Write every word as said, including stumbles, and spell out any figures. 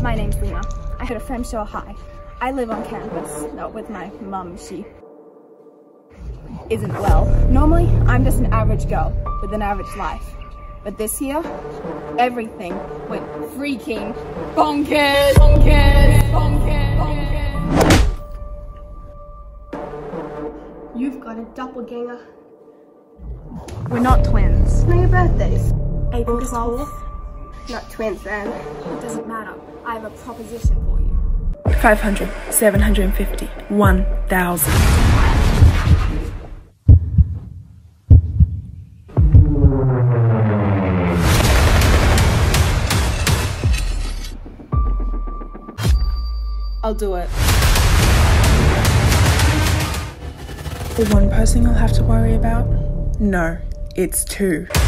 My name's Lena. I had a friend show hi. I live on campus, not with my mum. She isn't well. Normally, I'm just an average girl with an average life. But this year, everything went freaking bonkers, bonkers, bonkers, bonkers. You've got a doppelganger. We're not twins. When are your birthdays? April twelfth. Not twins then. It doesn't matter. I have a proposition for you. five hundred, seven hundred fifty, one thousand. I'll do it. The one person you'll have to worry about? No, it's two.